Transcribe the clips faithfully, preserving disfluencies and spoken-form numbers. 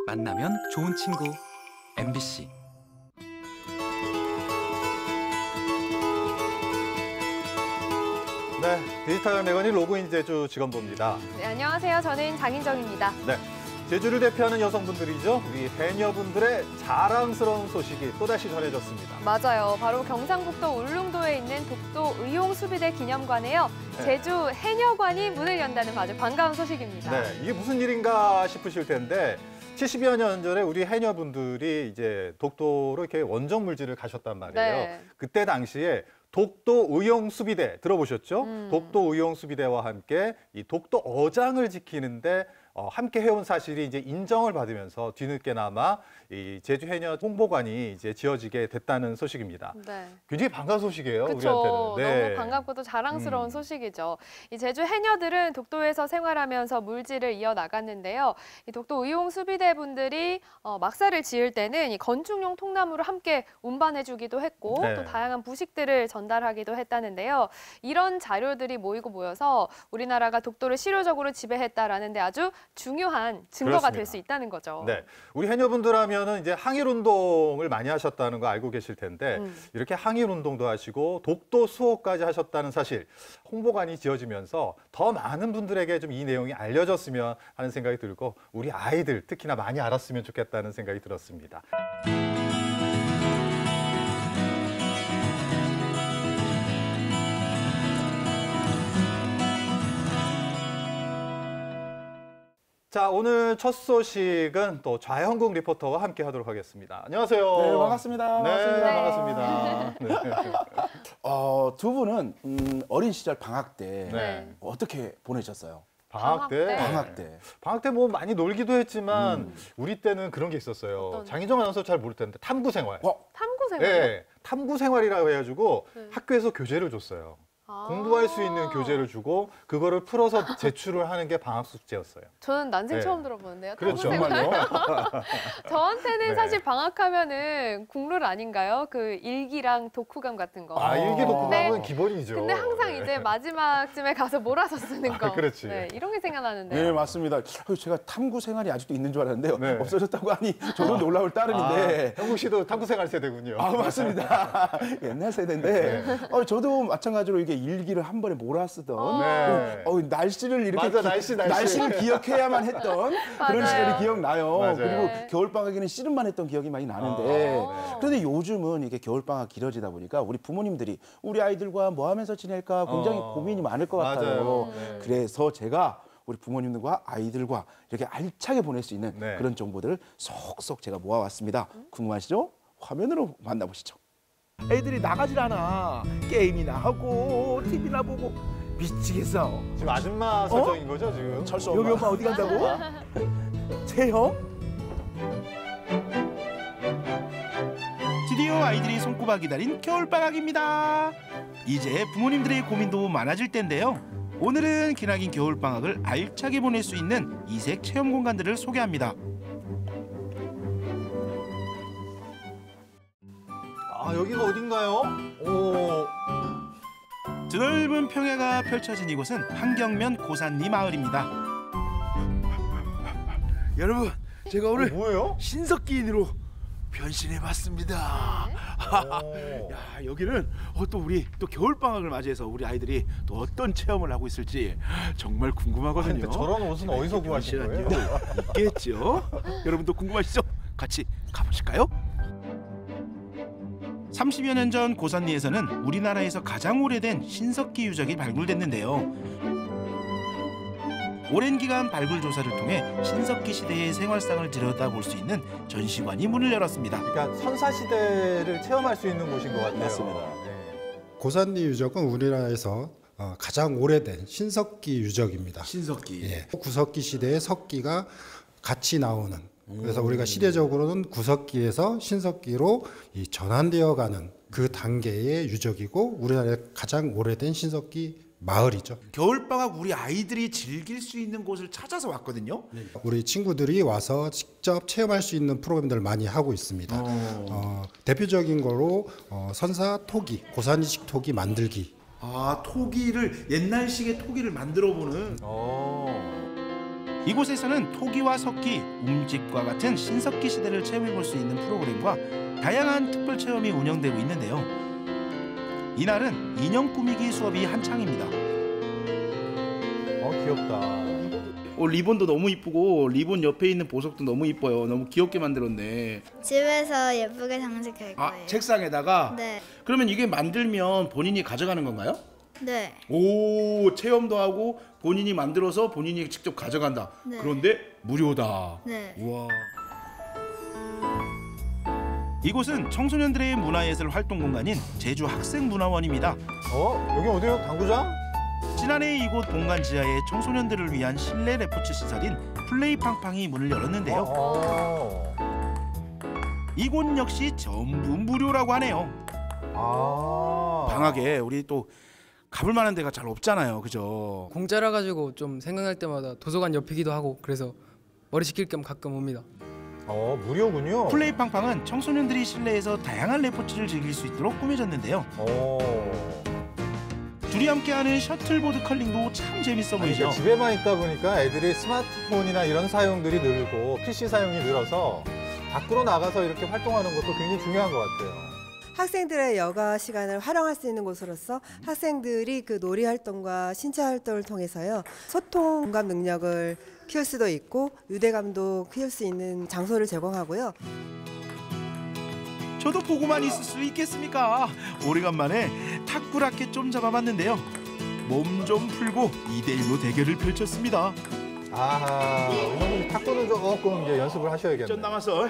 만나면 좋은 친구 엠비씨. 네, 디지털 매거진 로그인 제주 직원부입니다. 네, 안녕하세요. 저는 장인정입니다. 네, 제주를 대표하는 여성분들이죠. 우리 해녀분들의 자랑스러운 소식이 또다시 전해졌습니다. 맞아요. 바로 경상북도 울릉도에 있는 독도 의용수비대 기념관에요. 네. 제주 해녀관이 문을 연다는 아주 반가운 소식입니다. 네, 이게 무슨 일인가 싶으실 텐데 칠십여 년 전에 우리 해녀분들이 이제 독도로 이렇게 원정 물질을 가셨단 말이에요. 네. 그때 당시에 독도 의용수비대 들어보셨죠? 음. 독도 의용수비대와 함께 이 독도 어장을 지키는데 어, 함께 해온 사실이 이제 인정을 받으면서 뒤늦게나마 이 제주 해녀 홍보관이 이제 지어지게 됐다는 소식입니다. 네. 굉장히 반가운 소식이에요, 그렇죠. 우리한테는. 네. 너무 반갑고도 자랑스러운 음. 소식이죠. 이 제주 해녀들은 독도에서 생활하면서 물질을 이어나갔는데요. 이 독도 의용수비대 분들이 어, 막사를 지을 때는 이 건축용 통나무를 함께 운반해주기도 했고 네. 또 다양한 부식들을 전달하기도 했다는데요. 이런 자료들이 모이고 모여서 우리나라가 독도를 실효적으로 지배했다라는 데 아주 중요한 증거가 될 수 있다는 거죠. 네, 우리 해녀분들 하면은 이제 항일 운동을 많이 하셨다는 거 알고 계실 텐데 음. 이렇게 항일 운동도 하시고 독도 수호까지 하셨다는 사실, 홍보관이 지어지면서 더 많은 분들에게 좀 이 내용이 알려졌으면 하는 생각이 들고 우리 아이들 특히나 많이 알았으면 좋겠다는 생각이 들었습니다. 자, 오늘 첫 소식은 또 좌형국 리포터와 함께 하도록 하겠습니다. 안녕하세요. 네, 반갑습니다. 네, 반갑습니다. 반갑습니다. 네. 어, 두 분은 음, 어린 시절 방학 때 네. 어떻게 보내셨어요? 방학 때, 방학 때. 방학 때. 방학 때 뭐 많이 놀기도 했지만 음. 우리 때는 그런 게 있었어요. 어떤? 장희정 아나운서 잘 모를 텐데 탐구 생활. 어, 탐구 생활. 네, 탐구 생활이라고 해가지고 네. 학교에서 교재를 줬어요. 아. 공부할 수 있는 교재를 주고 그거를 풀어서 제출을 하는 게 방학 숙제였어요. 저는 난생 네. 처음 들어보는데요. 그렇죠. 탐구 생활. 정말요? 저한테는 네. 사실 방학하면은 국룰 아닌가요? 그 일기랑 독후감 같은 거. 아, 일기 독후감은 네. 기본이죠. 근데 항상 네. 이제 마지막쯤에 가서 몰아서 쓰는 거. 아, 그렇지. 네, 이런 게 생각나는데. 네, 맞습니다. 어, 제가 탐구 생활이 아직도 있는 줄 알았는데요. 네. 없어졌다고 하니 저도 놀라울 따름인데. 아, 형국 씨도 탐구 생활 세대군요. 아, 맞습니다. 옛날 세대인데. 어, 저도 마찬가지로 이게 일기를 한 번에 몰아쓰던 네. 어, 날씨를 이렇게 맞아, 날씨, 날씨. 를 기억해야만 했던 그런 맞아요. 시절이 기억나요. 맞아요. 그리고 네. 겨울방학에는 씨름만 했던 기억이 많이 나는데 아. 그런데 요즘은 이게 겨울방학 길어지다 보니까 우리 부모님들이 우리 아이들과 뭐 하면서 지낼까 굉장히 어. 고민이 많을 것 같아요. 맞아요. 네. 그래서 제가 우리 부모님들과 아이들과 이렇게 알차게 보낼 수 있는 네. 그런 정보들을 속속 제가 모아왔습니다. 궁금하시죠? 화면으로 만나보시죠. 애들이 나가질 않아. 게임이나 하고 티비나 보고 미치겠어. 지금 아줌마 설정인 거죠, 지금? 철수 엄마. 여기 엄마 어디 간다고? 채형? 드디어 아이들이 손꼽아 기다린 겨울방학입니다. 이제 부모님들의 고민도 많아질 텐데요. 오늘은 기나긴 겨울방학을 알차게 보낼 수 있는 이색 체험 공간들을 소개합니다. 아, 여기가 어딘가요? 오. 드넓은 평야가 펼쳐진 이곳은 한경면 고산리 마을입니다. 여러분, 제가 오늘 뭐예요? 신석기인으로 변신해봤습니다. 오. 야, 여기는 어, 또 우리 또 겨울방학을 맞이해서 우리 아이들이 또 어떤 체험을 하고 있을지 정말 궁금하거든요. 근데 저런 옷은 어디서 구하신 거예요? 변신한요? 있겠죠? 여러분도 궁금하시죠? 같이 가보실까요? 삼십여 년 전 고산리에서는 우리나라에서 가장 오래된 신석기 유적이 발굴됐는데요. 오랜 기간 발굴 조사를 통해 신석기 시대의 생활상을 들여다볼 수 있는 전시관이 문을 열었습니다. 그러니까 선사 시대를 체험할 수 있는 곳인 것 같아요. 맞습니다. 네. 고산리 유적은 우리나라에서 어, 가장 오래된 신석기 유적입니다. 신석기. 예. 구석기 시대의 석기가 같이 나오는. 그래서 우리가 시대적으로는 구석기에서 신석기로 이 전환되어가는 그 단계의 유적이고 우리나라의 가장 오래된 신석기 마을이죠. 겨울방학 우리 아이들이 즐길 수 있는 곳을 찾아서 왔거든요. 우리 친구들이 와서 직접 체험할 수 있는 프로그램들을 많이 하고 있습니다. 어, 대표적인 거로 어, 선사 토기, 고산이식 토기 만들기. 아, 토기를 옛날식의 토기를 만들어 보는. 어. 이곳에서는 토기와 석기, 움집과 같은 신석기 시대를 체험해볼 수 있는 프로그램과 다양한 특별 체험이 운영되고 있는데요. 이날은 인형 꾸미기 수업이 한창입니다. 어, 귀엽다. 어, 리본도 너무 이쁘고 리본 옆에 있는 보석도 너무 이뻐요. 너무 귀엽게 만들었네. 집에서 예쁘게 장식할 아, 거예요. 책상에다가? 네. 그러면 이게 만들면 본인이 가져가는 건가요? 네. 오, 체험도 하고 본인이 만들어서 본인이 직접 가져간다. 네. 그런데 무료다. 네. 우와. 이곳은 청소년들의 문화예술 활동 공간인 제주 학생문화원입니다. 어? 여기 어디요? 당구장? 지난해 이곳 본관 지하에 청소년들을 위한 실내 레포츠 시설인 플레이팡팡이 문을 열었는데요. 어. 이곳 역시 전부 무료라고 하네요. 아. 방학에 우리 또 가볼 만한 데가 잘 없잖아요. 그죠? 공짜라 가지고 좀 생각날 때마다 도서관 옆이기도 하고 그래서 머리 식힐 겸 가끔 옵니다. 어, 무료군요. 플레이팡팡은 청소년들이 실내에서 다양한 레포츠를 즐길 수 있도록 꾸며졌는데요. 어. 둘이 함께하는 셔틀보드 컬링도 참 재밌어 아니, 보이죠. 그러니까 집에만 있다 보니까 애들이 스마트폰이나 이런 사용들이 늘고 피씨 사용이 늘어서 밖으로 나가서 이렇게 활동하는 것도 굉장히 중요한 것 같아요. 학생들의 여가 시간을 활용할 수 있는 곳으로서 학생들이 그 놀이 활동과 신체 활동을 통해서요 소통 공감 능력을 키울 수도 있고 유대감도 키울 수 있는 장소를 제공하고요. 저도 보고만 있을 수 있겠습니까? 오래간만에 탁구 라켓 좀 잡아봤는데요. 몸 좀 풀고 이 대 일로 대결을 펼쳤습니다. 아하, 형님 탁구는 조금 이제 연습을 하셔야겠네요. 전 남았어.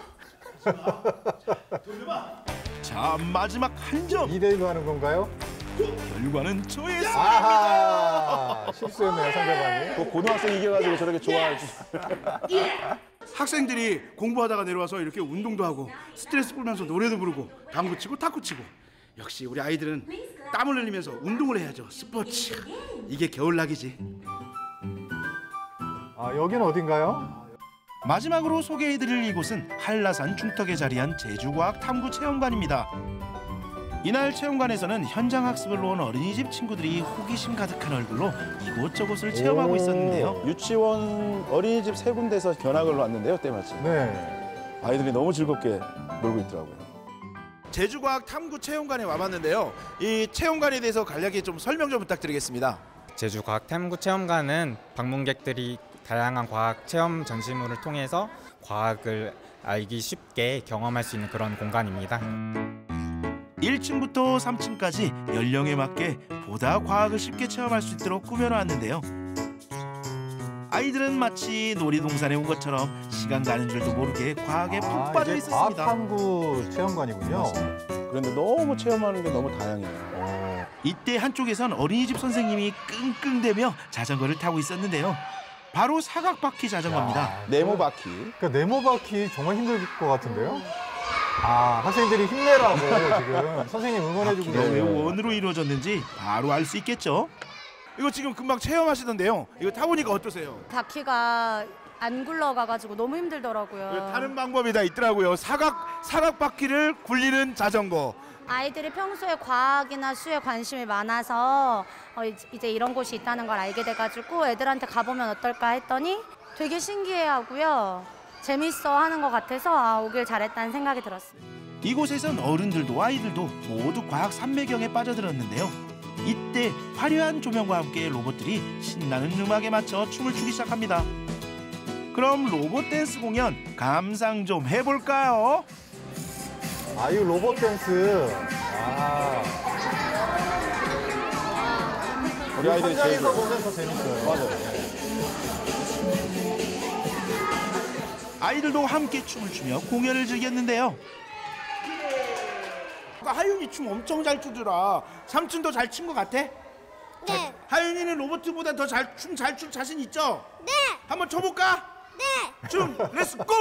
자, 마지막 한 점. 이 대 일로 하는 건가요? 결과는 저의 승리. 아하, 실수했네요, 상대방이. 그 고등학생 이겨가지고 저렇게 좋아하지. 학생들이 공부하다가 내려와서 이렇게 운동도 하고 스트레스 풀면서 노래도 부르고 당구 치고 탁구 치고 역시 우리 아이들은 땀을 흘리면서 운동을 해야죠. 스포츠. 이게 겨울나기지. 아, 여기는 어딘가요? 마지막으로 소개해드릴 이곳은 한라산 중턱에 자리한 제주과학 탐구 체험관입니다. 이날 체험관에서는 현장 학습을 온 어린이집 친구들이 호기심 가득한 얼굴로 이곳저곳을 체험하고 있었는데요. 유치원 어린이집 세 군데에서 견학을 왔는데요, 때마침. 네. 아이들이 너무 즐겁게 놀고 있더라고요. 제주과학 탐구 체험관에 와봤는데요. 이 체험관에 대해서 간략히 좀 설명 좀 부탁드리겠습니다. 제주과학탐구체험관은 방문객들이 다양한 과학 체험 전시물을 통해서 과학을 알기 쉽게 경험할 수 있는 그런 공간입니다. 일 층부터 삼 층까지 연령에 맞게 보다 과학을 쉽게 체험할 수 있도록 꾸며놨는데요. 아이들은 마치 놀이동산에 온 것처럼 시간 가는 줄도 모르게 과학에 푹 아, 빠져 이제 있었습니다. 과학탐구 체험관이군요. 그런데 너무 체험하는 게 너무 다양해요. 어. 이때 한쪽에선 어린이집 선생님이 끙끙대며 자전거를 타고 있었는데요. 바로 사각바퀴 자전거입니다. 야, 네모 바퀴. 그러니까 네모 바퀴 정말 힘들 것 같은데요? 아, 학생들이 힘내라고 지금 선생님 응원해주고 바퀴가 왜 계세요. 원으로 이루어졌는지 바로 알 수 있겠죠? 이거 지금 금방 체험하시던데요. 이거 타보니까 어떠세요? 바퀴가 안 굴러가가지고 너무 힘들더라고요. 타는 방법이 다 있더라고요. 사각 사각 바퀴를 굴리는 자전거. 아이들이 평소에 과학이나 수에 관심이 많아서 어, 이제 이런 곳이 있다는 걸 알게 돼가지고 애들한테 가보면 어떨까 했더니 되게 신기해하고요. 재밌어 하는 것 같아서 아, 오길 잘했다는 생각이 들었습니다. 이곳에선 어른들도 아이들도 모두 과학 삼매경에 빠져들었는데요. 이때 화려한 조명과 함께 로봇들이 신나는 음악에 맞춰 춤을 추기 시작합니다. 그럼 로봇 댄스 공연 감상 좀 해볼까요? 아, 이 로봇 댄스. 아. 우리 아이들이 제일 현장에서 좋아해요. 보면 더 재밌어요. 맞아요. 아이들도 함께 춤을 추며 공연을 즐겼는데요. 하윤이 춤 엄청 잘 추더라. 삼촌도 잘 춘 것 같아? 네. 하윤이는 로봇보다 더 잘 춤 잘 출 자신 있죠? 네. 한번 춰볼까? 네. 춤 렛츠 고!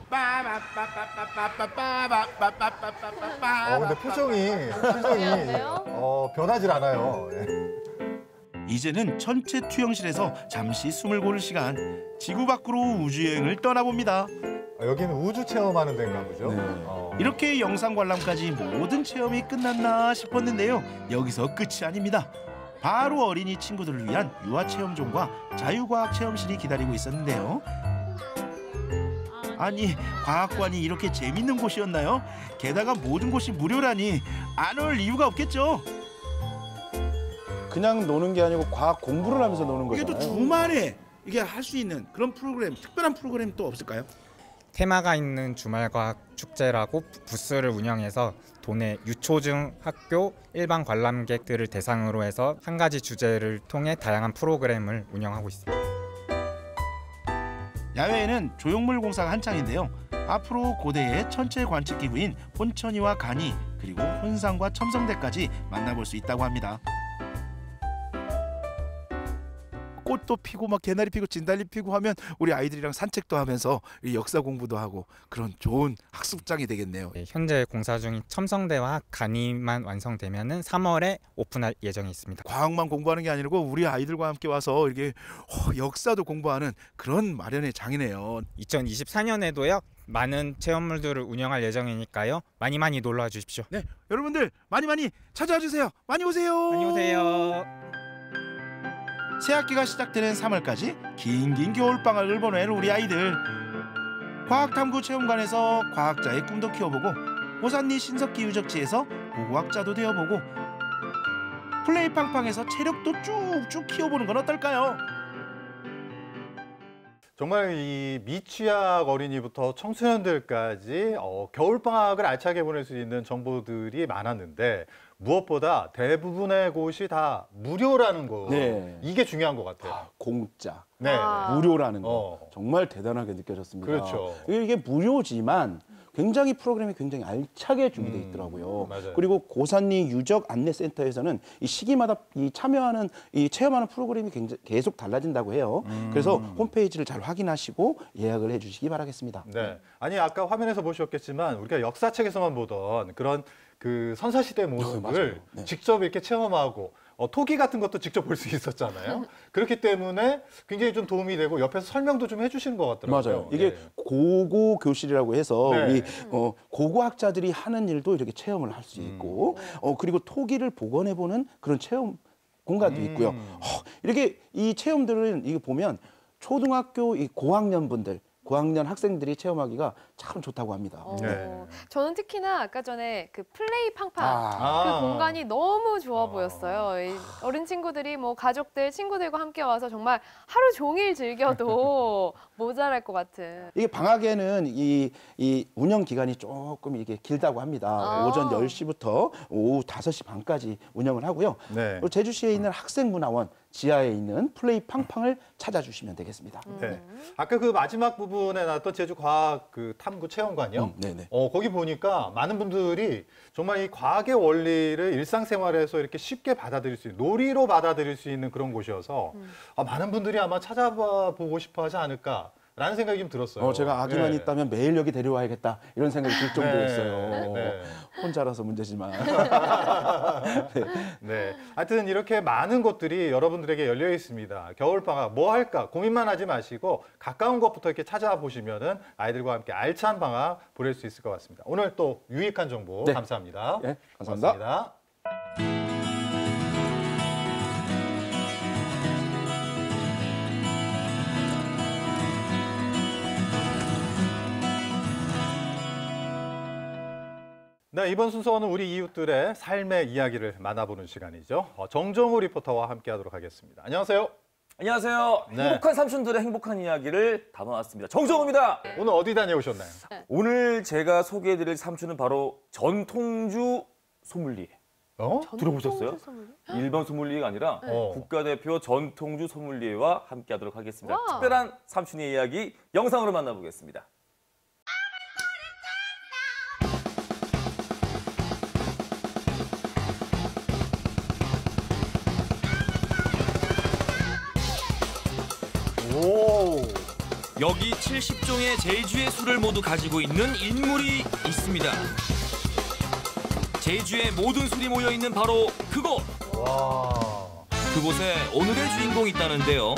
어, 근데 표정이 표정이 미안해요. 어, 변하질 않아요. 네. 이제는 전체 투영실에서 잠시 숨을 고를 시간. 지구 밖으로 우주여행을 떠나봅니다. 아, 여기는 우주 체험하는 데인가 보죠? 네. 어. 이렇게 영상 관람까지 모든 체험이 끝났나 싶었는데요. 여기서 끝이 아닙니다. 바로 어린이 친구들을 위한 유아체험존과 자유과학 체험실이 기다리고 있었는데요. 아니, 과학관이 이렇게 재밌는 곳이었나요? 게다가 모든 곳이 무료라니 안 올 이유가 없겠죠. 그냥 노는 게 아니고 과학 공부를 하면서 노는 이게 거잖아요. 또 주말에 이게 할 수 있는 그런 프로그램, 특별한 프로그램 또 없을까요? 테마가 있는 주말과학 축제라고 부스를 운영해서 도내 유초중 학교 일반 관람객들을 대상으로 해서 한 가지 주제를 통해 다양한 프로그램을 운영하고 있습니다. 야외에는 조형물 공사가 한창인데요. 앞으로 고대의 천체 관측 기구인 혼천이와 간이 그리고 혼상과 첨성대까지 만나볼 수 있다고 합니다. 꽃도 피고 막 개나리 피고 진달리 피고 하면 우리 아이들이랑 산책도 하면서 역사 공부도 하고 그런 좋은 학습장이 되겠네요. 네, 현재 공사 중인 첨성대와 간이만 완성되면은 삼월에 오픈할 예정이 있습니다. 과학만 공부하는 게 아니고 우리 아이들과 함께 와서 이렇게 역사도 공부하는 그런 마련의 장이네요. 이천이십사 년에도요. 많은 체험물들을 운영할 예정이니까요. 많이 많이 놀러와 주십시오. 네, 여러분들 많이 많이 찾아와 주세요. 많이 오세요. 많이 오세요. 새학기가 시작되는 삼월까지 긴긴 겨울방학을 보낸 우리 아이들. 과학탐구 체험관에서 과학자의 꿈도 키워보고 고산리 신석기 유적지에서 고고학자도 되어보고 플레이팡팡에서 체력도 쭉쭉 키워보는 건 어떨까요? 정말 이 미취학 어린이부터 청소년들까지 어, 겨울방학을 알차게 보낼 수 있는 정보들이 많았는데 무엇보다 대부분의 곳이 다 무료라는 거. 네. 이게 중요한 것 같아요. 아, 공짜. 네. 아. 무료라는 거. 어. 정말 대단하게 느껴졌습니다. 그렇죠. 이게 무료지만 굉장히 프로그램이 굉장히 알차게 준비되어 음, 있더라고요. 맞아요. 그리고 고산리 유적 안내센터에서는 이 시기마다 이 참여하는 이 체험하는 프로그램이 굉장히 계속 달라진다고 해요. 음. 그래서 홈페이지를 잘 확인하시고 예약을 해주시기 바라겠습니다. 네. 아니 아까 화면에서 보셨겠지만 우리가 역사책에서만 보던 그런 그 선사시대 모습을 맞아요. 네. 직접 이렇게 체험하고 어, 토기 같은 것도 직접 볼 수 있었잖아요. 그렇기 때문에 굉장히 좀 도움이 되고 옆에서 설명도 좀 해주시는 것 같더라고요. 맞아요. 이게 네. 고고 교실이라고 해서 네. 우리 어, 고고학자들이 하는 일도 이렇게 체험을 할 수 있고 어, 그리고 토기를 복원해보는 그런 체험 공간도 음. 있고요. 어, 이렇게 이 체험들은 이게 보면 초등학교 이 고학년 분들 고학년 학생들이 체험하기가 참 좋다고 합니다. 어, 네. 저는 특히나 아까 전에 그 플레이 팡팡 아. 그 공간이 너무 좋아 보였어요. 이 어린 친구들이 뭐 가족들, 친구들과 함께 와서 정말 하루 종일 즐겨도 모자랄 것 같은. 이게 방학에는 이, 이 운영 기간이 조금 이게 길다고 합니다. 아. 오전 열 시부터 오후 다섯 시 반까지 운영을 하고요. 네. 그리고 제주시에 있는 학생문화원 지하에 있는 플레이 팡팡을 찾아주시면 되겠습니다. 네. 아까 그 마지막 부분에 나왔던 제주 과학 그 탐구 체험관이요. 음, 네네. 어, 거기 보니까 많은 분들이 정말 이 과학의 원리를 일상생활에서 이렇게 쉽게 받아들일 수 있는, 놀이로 받아들일 수 있는 그런 곳이어서 음. 아, 많은 분들이 아마 찾아봐 보고 싶어 하지 않을까. 라는 생각이 좀 들었어요. 어, 제가 아기만 네. 있다면 매일 여기 데려와야겠다 이런 생각이 들 정도였어요. 네, 네. 혼자라서 문제지만. 네. 네. 하여튼 이렇게 많은 곳들이 여러분들에게 열려 있습니다. 겨울방학 뭐 할까 고민만 하지 마시고 가까운 곳부터 이렇게 찾아보시면은 아이들과 함께 알찬 방학 보낼 수 있을 것 같습니다. 오늘 또 유익한 정보 네. 감사합니다. 네, 감사합니다. 고맙습니다. 네, 이번 순서는 우리 이웃들의 삶의 이야기를 만나보는 시간이죠. 어, 정정우 리포터와 함께하도록 하겠습니다. 안녕하세요. 안녕하세요. 네. 행복한 삼촌들의 행복한 이야기를 담아왔습니다. 정정우입니다. 오늘 어디 다녀오셨나요? 오늘 제가 소개해드릴 삼촌은 바로 전통주 소믈리에. 어? 들어보셨어요? 일반 소믈리에가 아니라 네. 국가대표 전통주 소믈리에와 함께하도록 하겠습니다. 와. 특별한 삼촌의 이야기 영상으로 만나보겠습니다. 오. 여기 칠십 종의 제주의 술을 모두 가지고 있는 인물이 있습니다. 제주의 모든 술이 모여 있는 바로 그곳. 와. 그곳에 오늘의 주인공이 있다는데요.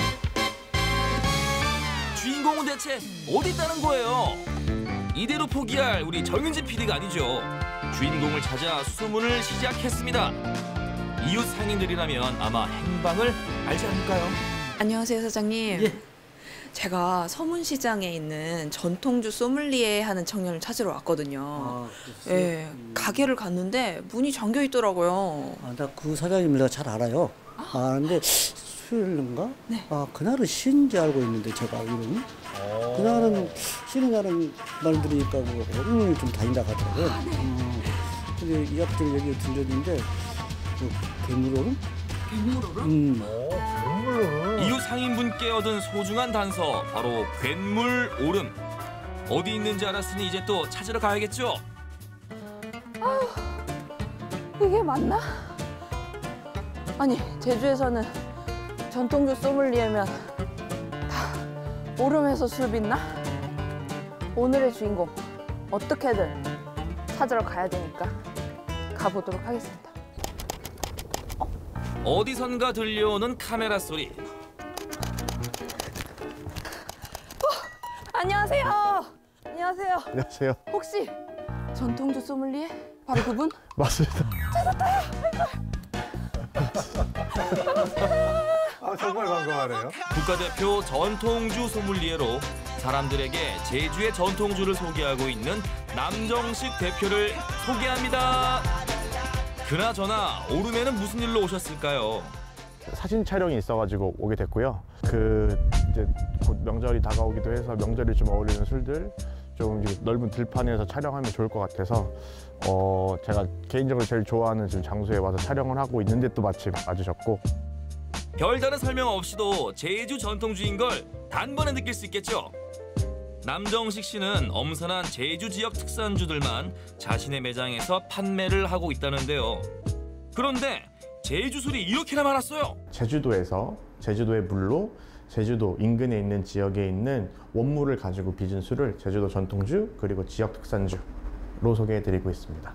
주인공은 대체 어디 있다는 거예요? 이대로 포기할 우리 정윤진 피디가 아니죠. 주인공을 찾아 수소문을 시작했습니다. 이웃 상인들이라면 아마 행방을 알지 않을까요? 안녕하세요, 사장님. 예. 제가 서문시장에 있는 전통주 소믈리에 하는 청년을 찾으러 왔거든요. 아, 예, 음. 가게를 갔는데 문이 잠겨 있더라고요. 아, 나 그 사장님 내가 잘 알아요. 아, 근데 수요일인가? 네. 아, 그날은 쉬는지 알고 있는데 제가 이름이. 그날은 쉬는 날은 말 들으니까 뭐 오늘 좀 다닌다 하더라고요. 아, 네. 음, 근데 이 앞들 얘기 들렸는데 그 괴물오름? 괴물오름? 음. 이웃 상인분께 얻은 소중한 단서 바로 괴물 오름. 어디 있는지 알았으니 이제 또 찾으러 가야겠죠? 이게 맞나? 아니, 제주에서는 전통주 소믈리에면 다 오름에서 술 빚나? 오늘의 주인공 어떻게든 찾으러 가야 되니까 가보도록 하겠습니다. 어디선가 들려오는 카메라 소리. 안녕하세요. 안녕하세요. 안녕하세요. 혹시 전통주 소믈리에? 바로 그분? 맞습니다. 찾았다요. 아, 정말 반가워하네요. 국가대표 전통주 소믈리에로 사람들에게 제주의 전통주를 소개하고 있는 남정식 대표를 소개합니다. 그나저나 오름에는 무슨 일로 오셨을까요? 사진 촬영이 있어가지고 오게 됐고요. 그 이제 곧 명절이 다가오기도 해서 명절이 좀 어울리는 술들 좀 이제 넓은 들판에서 촬영하면 좋을 것 같아서 어 제가 개인적으로 제일 좋아하는 지금 장소에 와서 촬영을 하고 있는데 또 마침 와주셨고. 별다른 설명 없이도 제주 전통주인 걸 단번에 느낄 수 있겠죠? 남정식 씨는 엄선한 제주 지역 특산주들만 자신의 매장에서 판매를 하고 있다는데요. 그런데 제주 술이 이렇게나 많았어요. 제주도에서 제주도의 물로 제주도 인근에 있는 지역에 있는 원물을 가지고 빚은 술을 제주도 전통주 그리고 지역 특산주로 소개해드리고 있습니다.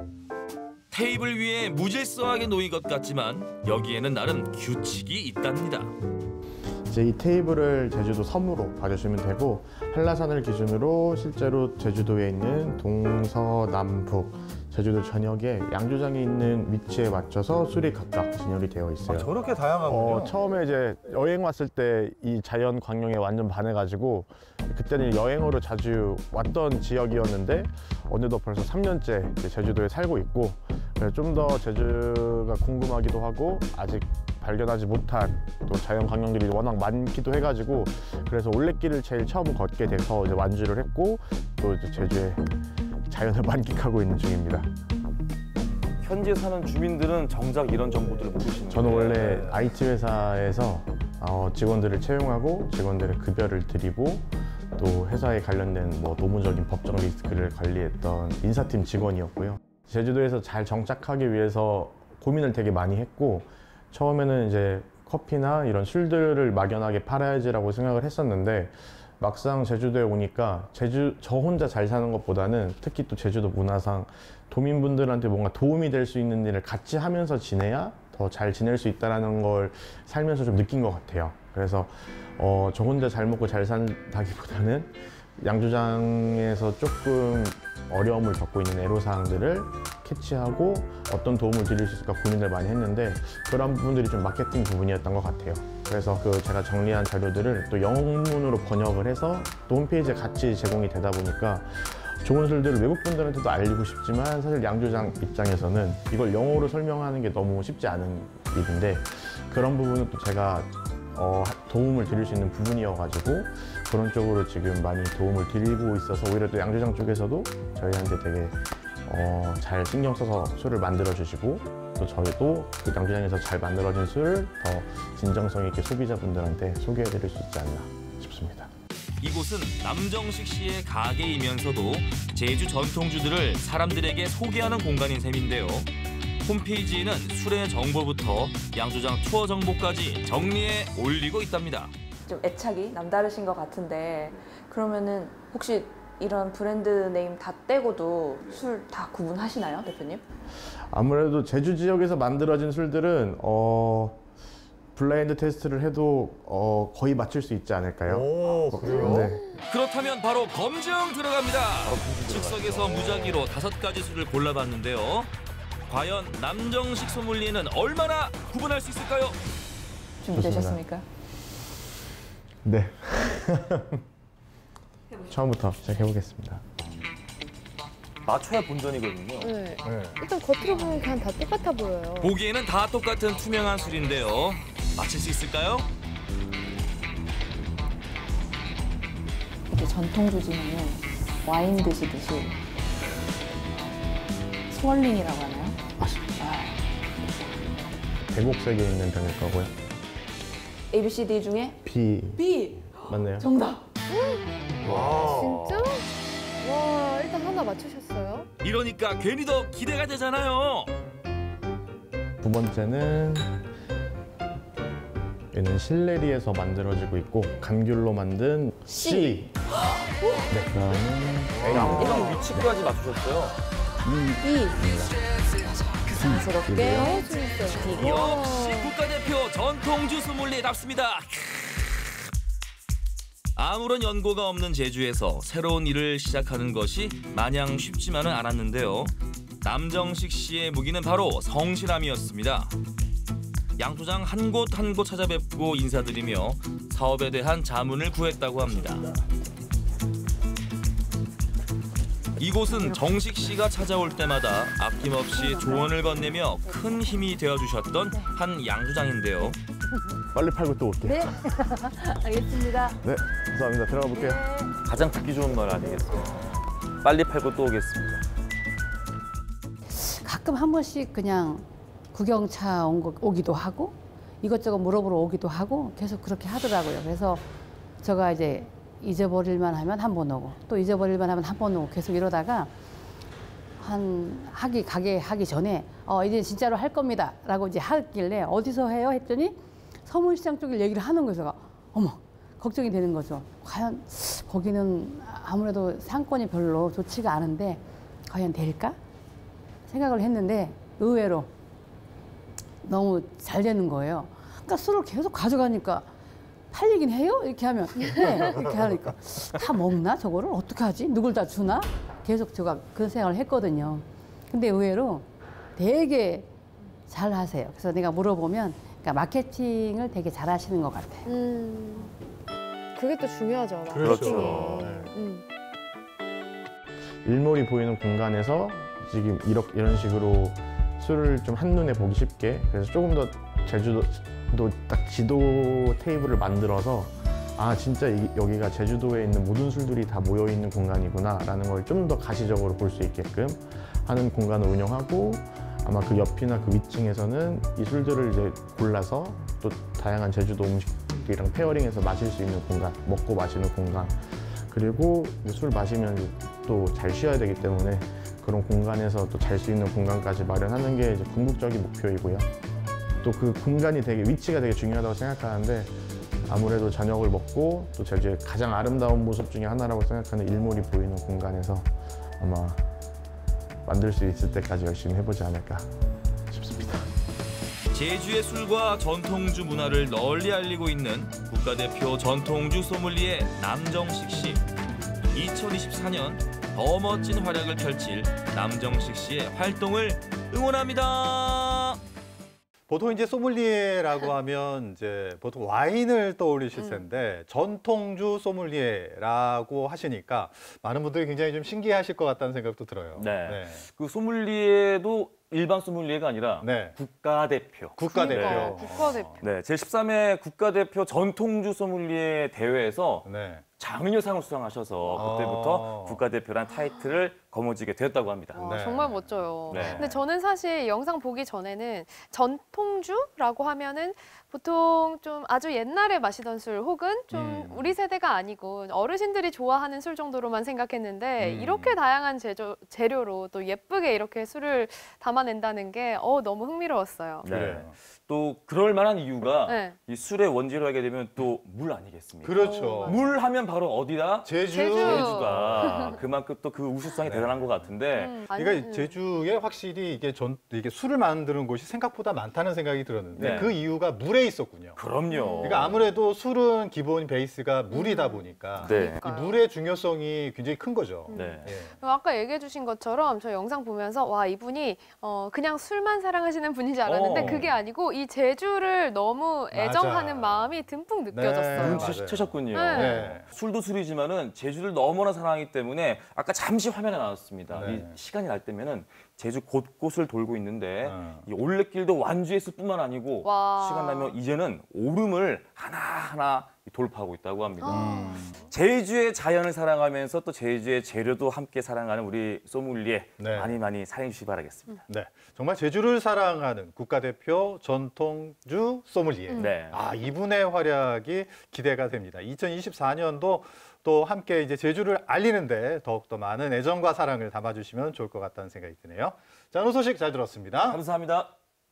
테이블 위에 무질서하게 놓인 것 같지만 여기에는 나름 규칙이 있답니다. 이제 이 테이블을 제주도 섬으로 봐주시면 되고 한라산을 기준으로 실제로 제주도에 있는 동서남북 제주도 전역에 양조장이 있는 위치에 맞춰서 술이 각각 진열이 되어 있어요. 아, 저렇게 다양하군요. 어, 처음에 이제 여행 왔을 때 이 자연 광경에 완전 반해가지고 그때는 여행으로 자주 왔던 지역이었는데 어느덧 벌써 삼 년째 이제 제주도에 살고 있고 좀 더 제주가 궁금하기도 하고 아직 발견하지 못한 또 자연 광경들이 워낙 많기도 해가지고 그래서 올레길을 제일 처음 걷게 돼서 이제 완주를 했고 또 이제 제주의 자연을 만끽하고 있는 중입니다. 현지에 사는 주민들은 정작 이런 정보들을 모르시는 저는 원래 아이티 회사에서 어, 직원들을 채용하고 직원들의 급여를 드리고 또 회사에 관련된 뭐 노무적인 법정 리스크를 관리했던 인사팀 직원이었고요. 제주도에서 잘 정착하기 위해서 고민을 되게 많이 했고 처음에는 이제 커피나 이런 술들을 막연하게 팔아야지라고 생각을 했었는데 막상 제주도에 오니까 제주 저 혼자 잘 사는 것보다는 특히 또 제주도 문화상 도민분들한테 뭔가 도움이 될 수 있는 일을 같이 하면서 지내야 더 잘 지낼 수 있다는 걸 살면서 좀 느낀 것 같아요. 그래서 어, 저 혼자 잘 먹고 잘 산다기보다는 양조장에서 조금 어려움을 겪고 있는 애로사항들을 캐치하고 어떤 도움을 드릴 수 있을까 고민을 많이 했는데 그런 부분들이 좀 마케팅 부분이었던 것 같아요. 그래서 그 제가 정리한 자료들을 또 영문으로 번역을 해서 또 홈페이지에 같이 제공이 되다 보니까 좋은 술들을 외국 분들한테도 알리고 싶지만 사실 양조장 입장에서는 이걸 영어로 설명하는 게 너무 쉽지 않은 일인데 그런 부분은 또 제가 어, 도움을 드릴 수 있는 부분이어가지고 그런 쪽으로 지금 많이 도움을 드리고 있어서 오히려 또 양조장 쪽에서도 저희한테 되게 어, 잘 신경 써서 술을 만들어 주시고 또 저희도 그 양조장에서 잘 만들어진 술을 더 진정성 있게 소비자분들한테 소개해 드릴 수 있지 않나 싶습니다. 이곳은 남정식 씨의 가게이면서도 제주 전통주들을 사람들에게 소개하는 공간인 셈인데요. 홈페이지에는 술의 정보부터 양조장 투어 정보까지 정리해 올리고 있답니다. 좀 애착이 남다르신 것 같은데 그러면은 혹시 이런 브랜드 네임 다 떼고도 술 다 구분하시나요, 대표님? 아무래도 제주 지역에서 만들어진 술들은 어, 블라인드 테스트를 해도 어, 거의 맞출 수 있지 않을까요? 오, 그래요? 네. 그렇다면 바로 검증 들어갑니다. 즉석에서 무작위로 다섯 가지 술을 골라봤는데요. 과연 남정식 소믈리에는 얼마나 구분할 수 있을까요? 준비되셨습니까? 네. 처음부터 시작해보겠습니다. 맞춰야 본전이거든요. 네. 일단 겉으로 보면 그냥 다 똑같아 보여요. 보기에는 다 똑같은 투명한 술인데요. 맞힐 수 있을까요? 이게 전통주지면은 와인 드시듯이 스월링이라고 하나요? 대곡색에 있는 병일 거고요. A, B, C, D 중에 B. B! 맞나요? 정답! 와, 진짜? 와, 일단 하나 맞추셨어요? 이러니까 괜히 더 기대가 되잖아요. 두 번째는 얘는 실내리에서 만들어지고 있고 감귤로 만든 C. C. 네, 그다음은 양보랑 위치까지 맞추셨어요. E. 자연스럽게 어, 재밌어요. 역시 국가대표 전통주 소믈리에답습니다. 아무런 연고가 없는 제주에서 새로운 일을 시작하는 것이 마냥 쉽지만은 않았는데요. 남정식 씨의 무기는 바로 성실함이었습니다. 양조장 한 곳 한 곳 찾아뵙고 인사드리며 사업에 대한 자문을 구했다고 합니다. 이곳은 정식 씨가 찾아올 때마다 아낌없이 조언을 건네며 큰 힘이 되어주셨던 한 양조장인데요. 빨리 팔고 또 올게요. 네, 알겠습니다. 네, 감사합니다. 들어가 볼게요. 가장 듣기 좋은 말 아니겠어요? 빨리 팔고 또 오겠습니다. 가끔 한 번씩 그냥 구경차 온 거, 오기도 하고 이것저것 물어보러 오기도 하고 계속 그렇게 하더라고요. 그래서 제가 이제 잊어버릴만 하면 한 번 오고 또 잊어버릴만 하면 한 번 오고 계속 이러다가 한 하기 가게 하기 전에 어 이제 진짜로 할 겁니다 라고 이제 하길래 어디서 해요 했더니 서문시장 쪽을 얘기를 하는 거예요. 제가 어머 걱정이 되는 거죠. 과연 거기는 아무래도 상권이 별로 좋지가 않은데 과연 될까 생각을 했는데 의외로 너무 잘 되는 거예요. 그러니까 술을 계속 가져가니까 팔리긴 해요? 이렇게 하면 네, 이렇게 하니까 다 먹나 저거를 어떻게 하지? 누굴 다 주나? 계속 제가 그 생각을 했거든요. 근데 의외로 되게 잘 하세요. 그래서 내가 물어보면 그러니까 마케팅을 되게 잘 하시는 것 같아요. 음, 그게 또 중요하죠. 마케팅이. 그렇죠. 음. 일몰이 보이는 공간에서 지금 이렇게 이런 식으로 술을 좀 한눈에 보기 쉽게 그래서 조금 더 제주도 딱 지도 테이블을 만들어서 아 진짜 이, 여기가 제주도에 있는 모든 술들이 다 모여 있는 공간이구나 라는 걸 좀 더 가시적으로 볼 수 있게끔 하는 공간을 운영하고 아마 그 옆이나 그 위층에서는 이 술들을 이제 골라서 또 다양한 제주도 음식이랑 페어링해서 마실 수 있는 공간, 먹고 마시는 공간 그리고 술 마시면 또 잘 쉬어야 되기 때문에 그런 공간에서 또 잘 수 있는 공간까지 마련하는 게 이제 궁극적인 목표이고요. 또 그 공간이 되게 위치가 되게 중요하다고 생각하는데 아무래도 저녁을 먹고 또 제주의 가장 아름다운 모습 중에 하나라고 생각하는 일몰이 보이는 공간에서 아마 만들 수 있을 때까지 열심히 해보지 않을까 싶습니다. 제주의 술과 전통주 문화를 널리 알리고 있는 국가대표 전통주 소믈리에 남정식 씨. 이천이십사 년 더 멋진 활약을 펼칠 남정식 씨의 활동을 응원합니다. 보통 이제 소믈리에라고 하면 이제 보통 와인을 떠올리실 텐데 전통주 소믈리에라고 하시니까 많은 분들이 굉장히 좀 신기해하실 것 같다는 생각도 들어요. 네. 네. 그 소믈리에도 일반 소믈리에가 아니라 네. 국가대표. 국가대표. 네. 국가대표. 네, 제십삼 회 국가대표 전통주 소믈리에 대회에서 네. 장려상을 수상하셔서 그때부터 아. 국가대표란 타이틀을 거머쥐게 되었다고 합니다. 와, 정말 멋져요. 네. 근데 저는 사실 영상 보기 전에는 전통주라고 하면은 보통 좀 아주 옛날에 마시던 술 혹은 좀 음. 우리 세대가 아니고 어르신들이 좋아하는 술 정도로만 생각했는데 음. 이렇게 다양한 재료, 재료로 또 예쁘게 이렇게 술을 담아낸다는 게 어, 너무 흥미로웠어요. 네. 또 그럴 만한 이유가 네. 이 술의 원재료 하게 되면 또 물 아니겠습니까? 그렇죠. 물 하면 바로 어디다? 제주. 제주. 제주가 그만큼 또 그 우수성이 네. 대단한 것 같은데. 음, 그러니까 제주에 확실히 이게 전 이게 술을 만드는 곳이 생각보다 많다는 생각이 들었는데 네. 그 이유가 물에 있었군요. 그럼요. 그러니까 아무래도 술은 기본 베이스가 물이다 보니까 네. 이 물의 중요성이 굉장히 큰 거죠. 네. 예. 아까 얘기해 주신 것처럼 저 영상 보면서 와 이분이 어, 그냥 술만 사랑하시는 분인 줄 알았는데 어. 그게 아니고 이 제주를 너무 애정하는 맞아. 마음이 듬뿍 느껴졌어요. 맞아요. 눈치채셨군요. 네. 네. 술도 술이지만은 제주를 너무나 사랑하기 때문에 아까 잠시 화면에 나왔습니다. 네. 이 시간이 날 때면은 제주 곳곳을 돌고 있는데 어. 이 올레길도 완주했을 뿐만 아니고 와. 시간 나면 이제는 오름을 하나하나 돌파하고 있다고 합니다. 아. 제주의 자연을 사랑하면서 또 제주의 재료도 함께 사랑하는 우리 소믈리에 네. 많이 많이 사랑해 주시기 바라겠습니다. 네, 정말 제주를 사랑하는 국가대표 전통주 소믈리에. 네. 아, 이분의 활약이 기대가 됩니다. 이천이십사 년도 또 함께 이제 제주를 알리는데 더욱더 많은 애정과 사랑을 담아주시면 좋을 것 같다는 생각이 드네요. 자, 오늘 소식 잘 들었습니다. 감사합니다.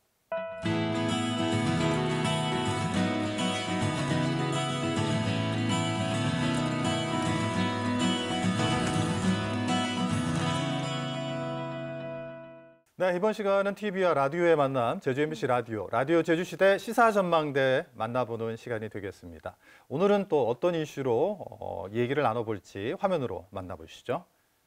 네, 이번 시간은 티비와 라디오의 만남, 제주 엠비씨 라디오, 라디오 제주시대 시사전망대 만나보는 시간이 되겠습니다. 오늘은 또 어떤 이슈로 어, 얘기를 나눠볼지 화면으로 만나보시죠.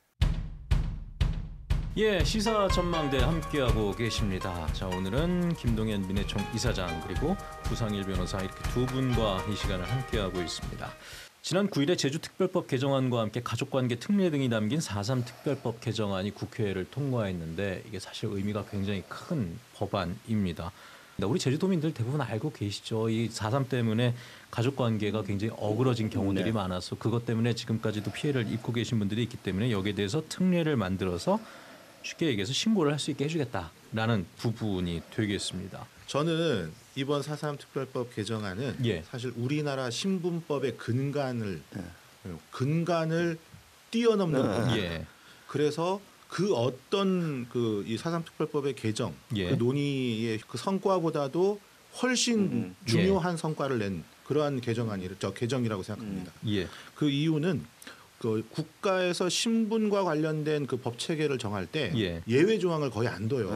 예, 시사 전망대 함께하고 계십니다. 자, 오늘은 김동현 민해총 이사장 그리고 구상일 변호사 이렇게 두 분과 이 시간을 함께하고 있습니다. 지난 구 일에 제주특별법 개정안과 함께 가족관계 특례 등이 담긴 사 삼 특별법 개정안이 국회를 통과했는데 이게 사실 의미가 굉장히 큰 법안입니다. 우리 제주도민들 대부분 알고 계시죠. 이 사 삼 때문에 가족관계가 굉장히 어그러진 경우들이 네. 많아서 그것 때문에 지금까지도 피해를 입고 계신 분들이 있기 때문에 여기에 대해서 특례를 만들어서 쉽게 얘기해서 신고를 할 수 있게 해주겠다라는 부분이 되겠습니다. 저는 이번 사 삼 특별법 개정안은 예. 사실 우리나라 신분법의 근간을 근간을 뛰어넘는 겁니다. 예. 그래서 그 어떤 그 이 사 삼 특별법의 개정 예. 그 논의의 그 성과보다도 훨씬 음. 중요한 성과를 낸 그러한 개정안이 저 개정이라고 생각합니다. 예. 그 이유는 그 국가에서 신분과 관련된 그 법 체계를 정할 때 예. 예외 조항을 거의 안 둬요.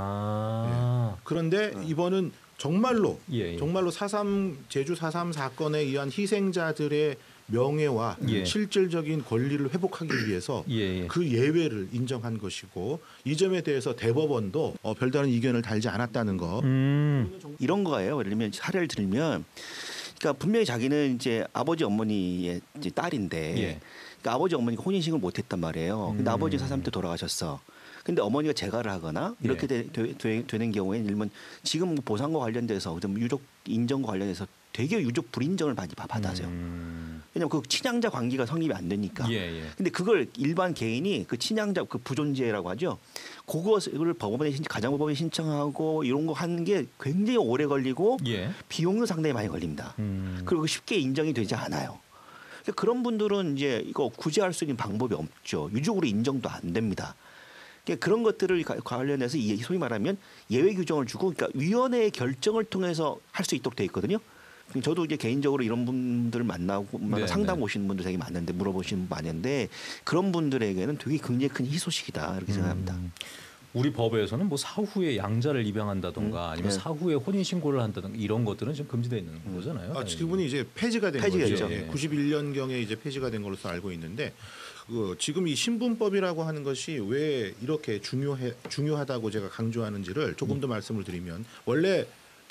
아. 예. 그런데 이번은 정말로 예, 예. 정말로 사 삼 제주 사 삼 사건에 의한 희생자들의 명예와 예. 실질적인 권리를 회복하기 위해서 예, 예. 그 예외를 인정한 것이고 이 점에 대해서 대법원도 어, 별다른 이견을 달지 않았다는 거. 음. 이런 거예요. 예를 들면 사례를 들면, 그러니까 분명히 자기는 이제 아버지 어머니의 이제 딸인데, 예. 그러니까 아버지 어머니가 혼인신고를 못했단 말이에요. 근데 음. 아버지 사 삼 때 돌아가셨어. 근데 어머니가 재가를 하거나 이렇게 예. 되, 되, 되는 경우에는 일면 지금 뭐 보상과 관련돼서 좀 유족 인정과 관련해서 되게 유족 불인정을 많이 받아서요. 음. 왜냐면 그 친양자 관계가 성립이 안 되니까. 예, 예. 근데 그걸 일반 개인이 그 친양자 그 부존재라고 하죠. 그거를 법원에 신- 가정법원에 신청하고 이런 거 하는 게 굉장히 오래 걸리고 예. 비용도 상당히 많이 걸립니다. 음. 그리고 쉽게 인정이 되지 않아요. 그러니까 그런 분들은 이제 이거 구제할 수 있는 방법이 없죠. 유족으로 인정도 안 됩니다. 그러니까 그런 것들을 가- 관련해서 이 소위 말하면 예외 규정을 주고, 그러니까 위원회의 결정을 통해서 할 수 있도록 돼 있거든요. 저도 이제 개인적으로 이런 분들 만나고 네, 상담 네. 오시는 분들 되게 많은데 물어보시는 분 많은데 그런 분들에게는 되게 굉장히 큰 희소식이다 이렇게 생각합니다. 음. 우리 법에서는 뭐 사후에 양자를 입양한다던가 아니면 네. 사후에 혼인 신고를 한다던가 이런 것들은 지금 금지되어 있는 거잖아요. 아, 그분이 이제 폐지가 된 폐지가 거죠. 됐죠. 예, 구십일 년경에 이제 폐지가 된 걸로서 알고 있는데 그 지금 이 신분법이라고 하는 것이 왜 이렇게 중요해 중요하다고 제가 강조하는지를 조금 더 말씀을 드리면, 원래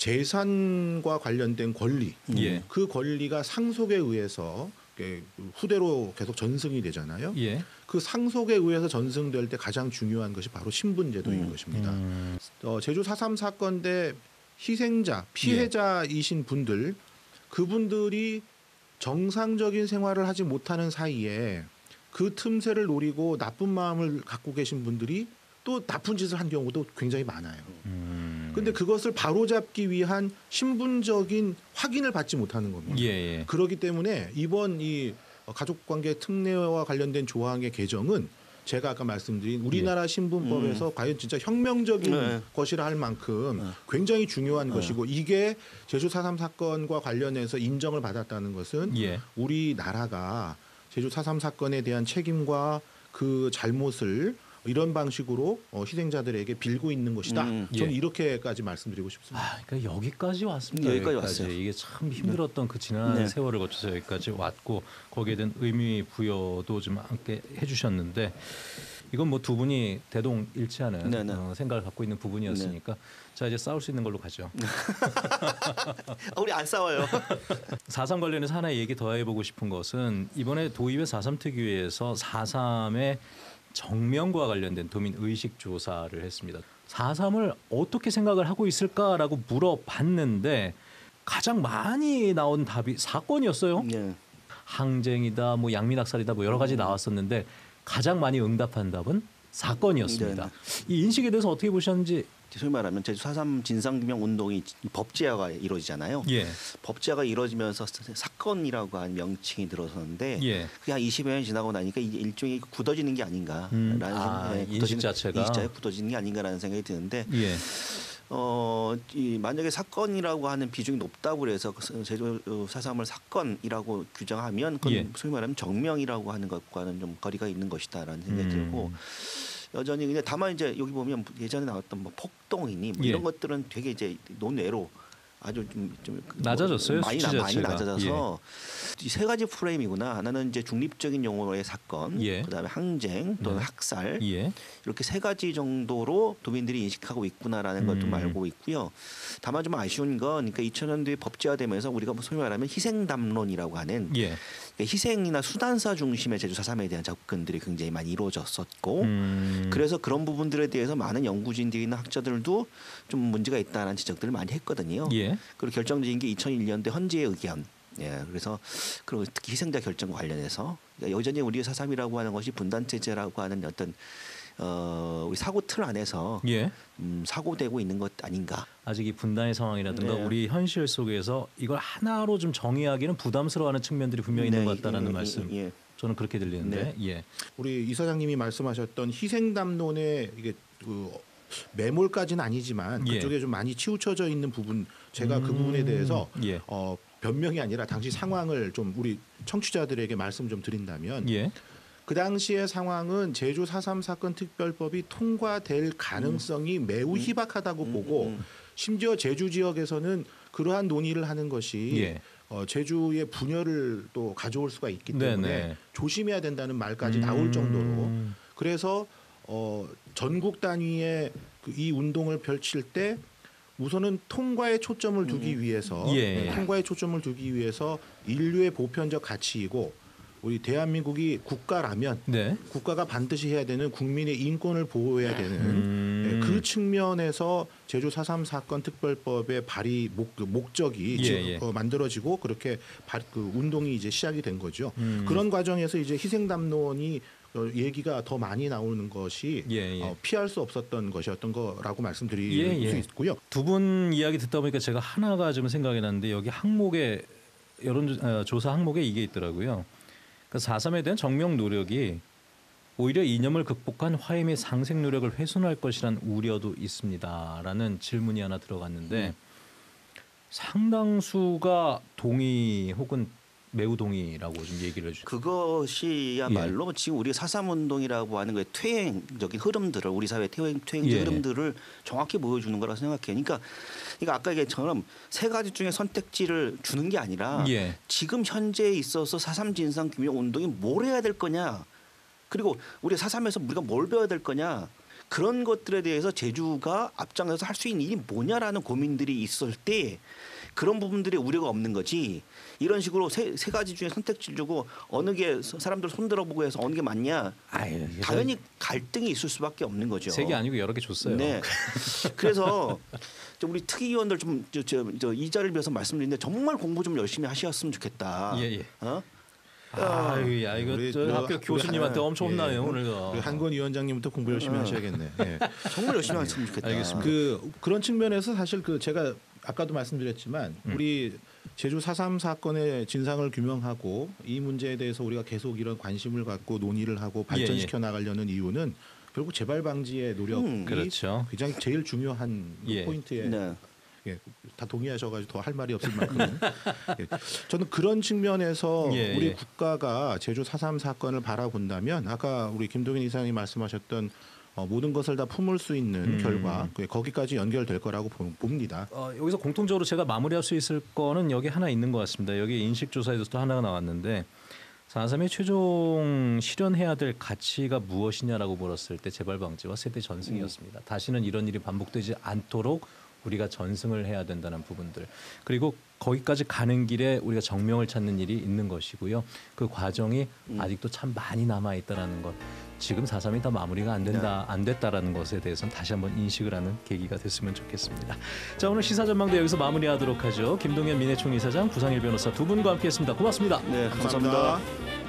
재산과 관련된 권리, 예. 그 권리가 상속에 의해서 이렇게 후대로 계속 전승이 되잖아요. 예. 그 상속에 의해서 전승될 때 가장 중요한 것이 바로 신분제도인 것입니다. 어, 제주 사 삼 사건 때 희생자, 피해자이신 분들, 그분들이 정상적인 생활을 하지 못하는 사이에 그 틈새를 노리고 나쁜 마음을 갖고 계신 분들이 또 나쁜 짓을 한 경우도 굉장히 많아요. 그런데 그것을 바로잡기 위한 신분적인 확인을 받지 못하는 겁니다. 예, 예. 그렇기 때문에 이번 이 가족관계 특례와 관련된 조항의 개정은 제가 아까 말씀드린 우리나라 신분법에서 음. 과연 진짜 혁명적인 네. 것이라 할 만큼 굉장히 중요한 네. 것이고 이게 제주 사 삼 사건과 관련해서 인정을 받았다는 것은 예. 우리나라가 제주 사 삼 사건에 대한 책임과 그 잘못을 이런 방식으로 어, 희생자들에게 빌고 있는 것이다. 음, 저는 예. 이렇게까지 말씀드리고 싶습니다. 아, 그러니까 여기까지 왔습니다. 여기까지 왔어요. 이게 참 힘들었던 그 지난 네. 세월을 거쳐서 여기까지 왔고 거기에 대한 의미 부여도 좀 함께 해주셨는데 이건 뭐 두 분이 대동일치하는 네, 네. 어, 생각을 갖고 있는 부분이었으니까 자 이제 싸울 수 있는 걸로 가죠. 아, 우리 안 싸워요. 사 삼 관련해서 하나 얘기 더 해보고 싶은 것은 이번에 도의회 사 삼 특위에서 사 삼의 정명과 관련된 도민 의식 조사를 했습니다. 사 삼을 어떻게 생각을 하고 있을까라고 물어봤는데 가장 많이 나온 답이 사건이었어요. 네. 항쟁이다, 뭐 양민학살이다, 뭐 여러 가지 나왔었는데 가장 많이 응답한 답은 사건이었습니다. 네, 이 인식에 대해서 어떻게 보셨는지. 소위 말하면 제주 사 삼 진상규명 운동이 법제화가 이루어지잖아요. 예. 법제화가 이루어지면서 사건이라고 하는 명칭이 들어섰는데 예. 그게 한 이십여 년 지나고 나니까 이게 일종의 굳어지는 게 아닌가라는 음. 아, 생각이 인식 자체가. 인식 자체가 굳어지는 게 아닌가라는 생각이 드는데 예. 어, 이 만약에 사건이라고 하는 비중이 높다고 그래서 제주 사 삼을 사건이라고 규정하면 그건 예. 소위 말하면 정명이라고 하는 것과는 좀 거리가 있는 것이다라는 생각이 음. 들고 여전히 근데 다만 이제 여기 보면 예전에 나왔던 뭐 폭동이니 뭐 예. 이런 것들은 되게 이제 논외로 아주 좀, 좀 낮아졌어요, 많이 수치 나, 많이 자체가. 낮아져서 이 세 가지 프레임이구나. 하나는 이제 중립적인 용어의 사건, 예. 그다음에 항쟁 또는 네. 학살 예. 이렇게 세 가지 정도로 도민들이 인식하고 있구나라는 걸 좀 음. 알고 있고요. 다만 좀 아쉬운 건 그러니까 이천 년도에 법제화되면서 우리가 소위 말하면 희생담론이라고 하는 예. 그러니까 희생이나 수단사 중심의 제주 사 삼에 대한 접근들이 굉장히 많이 이루어졌었고 음. 그래서 그런 부분들에 대해서 많은 연구진들이나 학자들도 좀 문제가 있다는 지적들을 많이 했거든요. 예. 그리고 결정적인 게 이천일 년대 헌재의 의견. 예, 그래서 그리고 특히 희생자 결정과 관련해서 그러니까 여전히 우리 사 삼이라고 하는 것이 분단 체제라고 하는 어떤 어, 우리 사고 틀 안에서 예. 음, 사고되고 있는 것 아닌가. 아직 이 분단의 상황이라든가 네. 우리 현실 속에서 이걸 하나로 좀 정의하기는 부담스러워하는 측면들이 분명히 있는 네, 것 같다라는 예, 말씀. 예. 저는 그렇게 들리는데. 예. 우리 이사장님이 말씀하셨던 희생담론에 이게 그 매몰까지는 아니지만 예. 그쪽에 좀 많이 치우쳐져 있는 부분 제가 그 음. 부분에 대해서 예. 어, 변명이 아니라 당시 상황을 좀 우리 청취자들에게 말씀 좀 드린다면 예. 그 당시의 상황은 제주 사 삼 사건 특별법이 통과될 가능성이 매우 희박하다고 보고 심지어 제주 지역에서는 그러한 논의를 하는 것이 예. 어, 제주의 분열을 또 가져올 수가 있기 때문에 네네. 조심해야 된다는 말까지 음. 나올 정도로 그래서 어, 전국 단위의 그 이 운동을 펼칠 때 우선은 통과에 초점을 두기 위해서 예. 네, 통과에 초점을 두기 위해서 인류의 보편적 가치이고 우리 대한민국이 국가라면 네. 국가가 반드시 해야 되는 국민의 인권을 보호해야 되는 음. 네, 그 측면에서 제주 사 삼 사건 특별법의 발의 목, 그 목적이 예, 지금, 예. 어, 만들어지고 그렇게 발, 그 운동이 이제 시작이 된 거죠. 음. 그런 과정에서 이제 희생담론이 어, 얘기가 더 많이 나오는 것이 예, 예. 어, 피할 수 없었던 것이었던 거라고 말씀드릴 예, 예. 수 있고요. 두 분 이야기 듣다 보니까 제가 하나가 좀 생각이 났는데 여기 항목에 여론조사 항목에 이게 있더라고요. 그 사 삼에 대한 정명 노력이 오히려 이념을 극복한 화해 및 상생 노력을 훼손할 것이란 우려도 있습니다라는 질문이 하나 들어갔는데 상당수가 동의 혹은 매우 동의라고 좀 얘기를 해주죠. 그것이야말로 지금 우리 사 삼 운동이라고 하는 거의 퇴행적인 흐름들을 우리 사회 퇴행 퇴행적 예. 흐름들을 정확히 보여주는 거라고 생각해요. 그러니까, 그러니까 아까 얘기처럼 세 가지 중에 선택지를 주는 게 아니라 예. 지금 현재에 있어서 사 삼 진상 규명 운동이 뭘 해야 될 거냐, 그리고 우리 사 삼에서 우리가 뭘 배워야 될 거냐. 그런 것들에 대해서 제주가 앞장서서 할 수 있는 일이 뭐냐라는 고민들이 있을 때 그런 부분들이 우려가 없는 거지. 이런 식으로 세, 세 가지 중에 선택지를 주고 어느 게 사람들 손들어보고 해서 어느 게 맞냐. 아유, 당연히 갈등이 있을 수밖에 없는 거죠. 세 개 아니고 여러 개 줬어요. 네. 그래서 우리 특위위원들 좀 저, 저, 저 이 자리를 위해서 말씀드리는데 정말 공부 좀 열심히 하셨으면 좋겠다. 예, 예. 어? 아유, 야 이거 우리 저 그 학교 우리 교수님한테 한- 엄청 예. 혼나요 오늘도. 우리 한건 위원장님부터 공부 열심히 어. 하셔야겠네. 예. 정말 열심히 하셨으면 좋겠다. 알겠습니다. 그 그런 측면에서 사실 그 제가 아까도 말씀드렸지만 우리 제주 사 삼 사건의 진상을 규명하고 이 문제에 대해서 우리가 계속 이런 관심을 갖고 논의를 하고 발전시켜 예, 예. 나가려는 이유는 결국 재발 방지의 노력이 음, 그렇죠. 굉장히 제일 중요한 예. 포인트에 네. 예, 다 동의하셔가지고 더 할 말이 없을 만큼 예, 저는 그런 측면에서 예, 우리 예. 국가가 국가가 제주 사 삼 사건을 바라본다면 아까 우리 김동현 이사님이 말씀하셨던 어, 모든 것을 다 품을 수 있는 음. 결과 그 거기까지 연결될 거라고 보- 봅니다. 어, 여기서 공통적으로 제가 마무리할 수 있을 거는 여기 하나 있는 것 같습니다. 여기 인식조사에서도 하나가 나왔는데 사 삼의 최종 실현해야 될 가치가 무엇이냐라고 물었을 때 재발방지와 세대 전승이었습니다. 다시는 이런 일이 반복되지 않도록 우리가 전승을 해야 된다는 부분들, 그리고 거기까지 가는 길에 우리가 정명을 찾는 일이 있는 것이고요. 그 과정이 아직도 참 많이 남아 있다라는 것, 지금 사 삼이 다 마무리가 안 된다, 안 됐다라는 것에 대해서는 다시 한번 인식을 하는 계기가 됐으면 좋겠습니다. 자, 오늘 시사전망대 여기서 마무리하도록 하죠. 김동현 민해총 이사장, 구상일 변호사 두 분과 함께했습니다. 고맙습니다. 네, 감사합니다.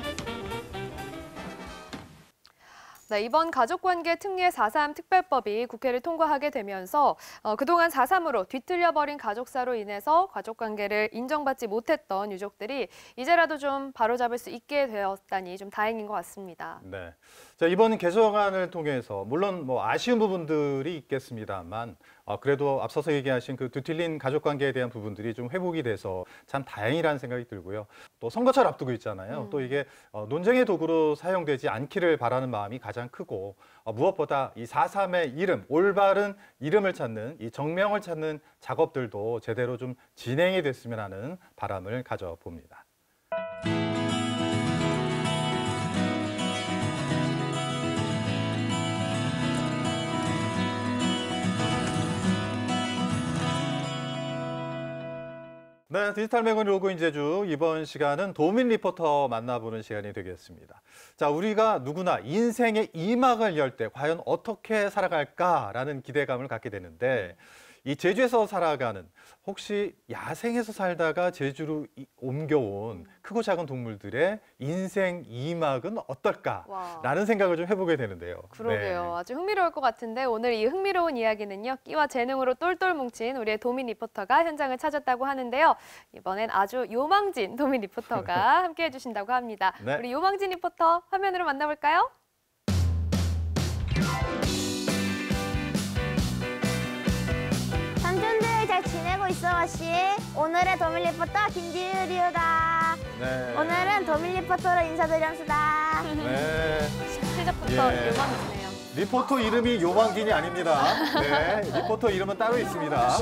네, 이번 가족관계 특례 사 삼 특별법이 국회를 통과하게 되면서 어, 그동안 사 삼으로 뒤틀려버린 가족사로 인해서 가족관계를 인정받지 못했던 유족들이 이제라도 좀 바로잡을 수 있게 되었다니 좀 다행인 것 같습니다. 네. 자, 이번 개정안을 통해서 물론 뭐 아쉬운 부분들이 있겠습니다만 어, 그래도 앞서서 얘기하신 그 뒤틀린 가족관계에 대한 부분들이 좀 회복이 돼서 참 다행이라는 생각이 들고요. 또 선거철 앞두고 있잖아요. 또 이게 어, 논쟁의 도구로 사용되지 않기를 바라는 마음이 가장 크고 어, 무엇보다 이 사 삼의 이름, 올바른 이름을 찾는 이 정명을 찾는 작업들도 제대로 좀 진행이 됐으면 하는 바람을 가져봅니다. 네, 디지털 매거진 로그인 제주 이번 시간은 도민 리포터 만나보는 시간이 되겠습니다. 자, 우리가 누구나 인생의 이 막을 열 때 과연 어떻게 살아갈까라는 기대감을 갖게 되는데 이 제주에서 살아가는 혹시 야생에서 살다가 제주로 이- 옮겨온 크고 작은 동물들의 인생 이 막은 어떨까라는 생각을 좀 해보게 되는데요. 그러게요. 아주 흥미로울 것 같은데 오늘 이 흥미로운 이야기는요. 끼와 재능으로 똘똘 뭉친 우리의 도민 리포터가 현장을 찾았다고 하는데요. 이번엔 아주 요망진 도민 리포터가 함께해 주신다고 합니다. 네. 우리 요망진 리포터 화면으로 만나볼까요? 삼촌들 잘 지내고 있어, 마씨? 오늘의 도민 리포터 김지율이다. 네. 오늘은 도민 리포터로 인사드렸습니다. 네. 시작부터 예. 요망지네요. 리포터 이름이 요망진이 아닙니다. 네, 리포터 이름은 따로 있습니다.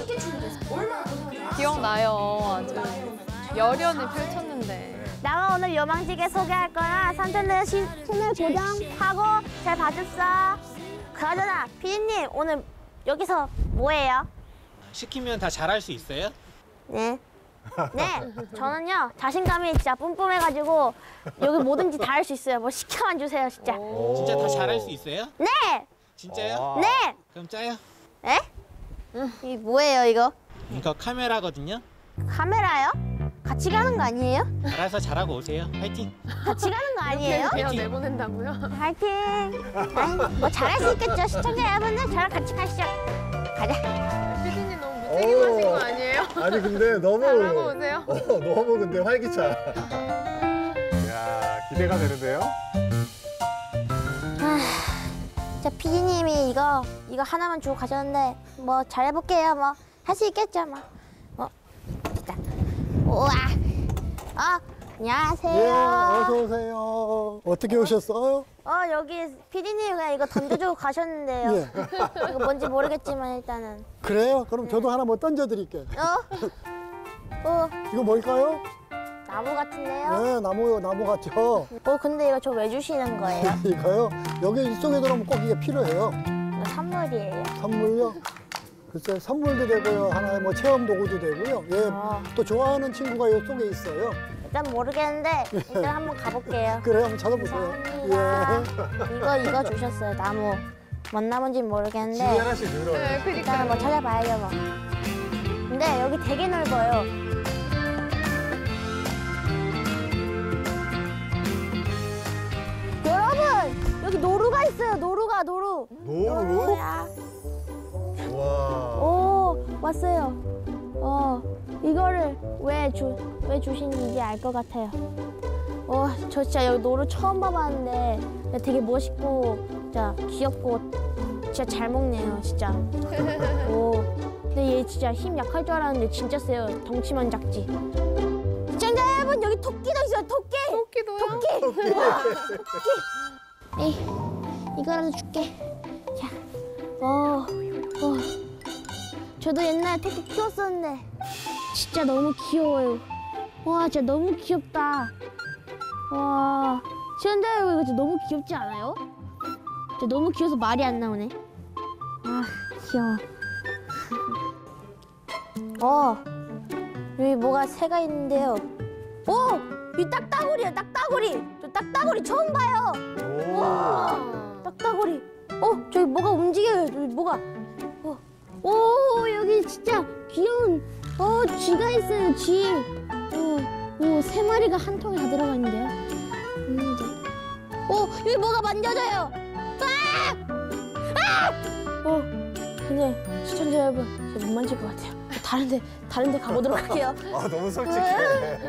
기억나요. 아주 열연을 펼쳤는데. 나가 오늘 요망지게 소개할 거라 삼촌들 시- 채널 고정하고 잘 봐줬어. 그러잖아, 피디님 오늘 여기서 뭐해요? 시키면 다 잘할 수 있어요? 네. 네, 저는요 자신감이 진짜 뿜뿜해가지고 여기 뭐든지 다 할 수 있어요. 뭐 시켜만 주세요, 진짜. 진짜 다 잘할 수 있어요? 네. 진짜요? 네. 그럼 짜요. 에? 이 뭐예요 이거? 이거 카메라거든요. 카메라요? 같이 가는 거 아니에요? 알아서 잘하고 오세요. 파이팅. 같이 가는 거 아니에요? 그냥 내보낸다고요? 파이팅. 아이, 뭐 잘할 수 있겠죠. 시청자 여러분들 저랑 같이 가시죠. 가자. 피디님 너무 무책임하신 거 아니에요? 아니 근데 너무 잘하고 오세요. 어, 너무 근데 활기차. 이야, 기대가 되는데요. 아, 저 피디님이 이거 이거 하나만 주고 가셨는데 뭐 잘해볼게요. 뭐 할 수 있겠죠. 뭐. 뭐 진짜. 우와. 어 안녕하세요. 예, 어서 오세요. 어떻게 오셨어요? 어 여기 피디님 그냥 이거 던져주고 가셨는데요. 예. 이거 뭔지 모르겠지만 일단은. 그래요? 그럼 저도 하나 뭐 던져드릴게요. 어? 어 이거 뭘까요? 나무 같은데요? 네, 나무, 나무 같죠? 어 근데 이거 저 왜 주시는 거예요? 이거요? 여기 이쪽에 들어오면 꼭 이게 필요해요. 이거 선물이에요. 선물요? 글쎄, 선물도 되고요. 하나의 뭐 체험 도구도 되고요. 예, 또 좋아하는 친구가 이 속에 있어요. 일단 모르겠는데 일단 한번 가볼게요. 그래요, 한번 찾아보세요. 예. 이거 이거 주셨어요. 나무. 뭔 나무인지는 모르겠는데. 집에 하나씩 늘어요. 네, 그러니까요. 일단 뭐 찾아봐야죠 뭐. 근데 여기 되게 넓어요. 여러분 여기 노루가 있어요. 노루가 노루. 노루? 노루야. 와. 오 왔어요. 와 이거를 왜 주, 왜 주시는지 알 것 같아요. 와, 저 진짜 여기 노루 처음 봐봤는데 되게 멋있고 진짜 귀엽고 진짜 잘 먹네요, 진짜. 오, 근데 얘 진짜 힘 약할 줄 알았는데 진짜 세요. 덩치만 작지. 시청자 여러분, 여기 토끼도 있어요. 토끼. 토끼도요? 토끼. 우와, 토끼. 에이, 이거라도 줄게. 자, 어, 어. 저도 옛날에 토끼 키웠었는데 진짜 너무 귀여워요. 와, 진짜 너무 귀엽다. 와, 시청자 여러분, 이거 진짜 너무 귀엽지 않아요? 진짜 너무 귀여워서 말이 안 나오네. 아, 귀여워. 어, 여기 뭐가 새가 있는데요. 오, 이 딱따구리야, 딱따구리. 저 딱따구리 처음 봐요. 와, 딱따구리. 어, 저기 뭐가 움직여요. 저기 뭐가. 어. 오, 여기 진짜 귀여운 어 쥐가 있어요. 쥐. 어, 오, 세 마리가 한 통에 다 들어가 있는데요. 음, 오, 여기 뭐가 만져져요. 아! 아! 어, 근데 시청자 여러분, 제가 못 만질 것 같아요. 다른데 다른데 가보도록 할게요. 아, 너무 솔직해.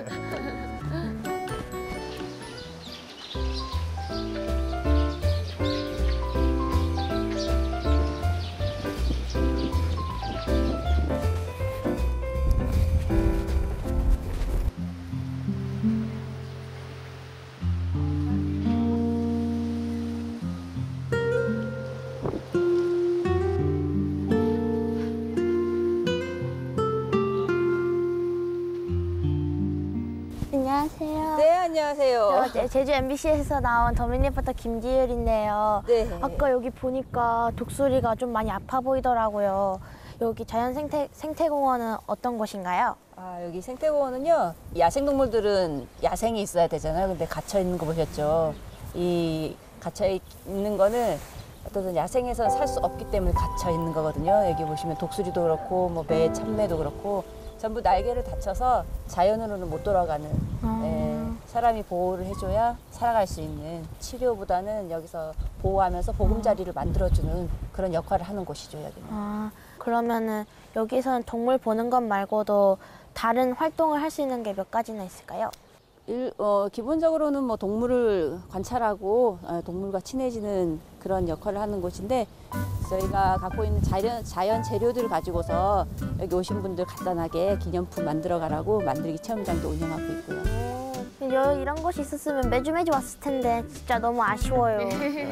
안녕하세요. 네, 안녕하세요. 저 제주 엠비씨에서 나온 더민 리포터 김지율인데요. 네. 아까 여기 보니까 독수리가 좀 많이 아파 보이더라고요. 여기 자연 생태 생태공원은 어떤 곳인가요? 아, 여기 생태공원은요, 야생동물들은 야생에 있어야 되잖아요. 근데 갇혀 있는 거 보셨죠? 이 갇혀 있는 거는 어떤 야생에서는 살 수 없기 때문에 갇혀 있는 거거든요. 여기 보시면 독수리도 그렇고, 뭐 매, 참매도 그렇고, 전부 날개를 다쳐서 자연으로는 못 돌아가는, 아. 예, 사람이 보호를 해줘야 살아갈 수 있는, 치료보다는 여기서 보호하면서 보금자리를 만들어주는 그런 역할을 하는 곳이죠, 여기는. 아, 그러면은 여기서는 동물 보는 것 말고도 다른 활동을 할 수 있는 게 몇 가지나 있을까요? 일, 어, 기본적으로는 뭐 동물을 관찰하고 어, 동물과 친해지는 그런 역할을 하는 곳인데, 저희가 갖고 있는 자연, 자연 재료들을 가지고서 여기 오신 분들 간단하게 기념품 만들어 가라고 만들기 체험장도 운영하고 있고요. 여, 이런 곳이 있었으면 매주 매주 왔을 텐데 진짜 너무 아쉬워요.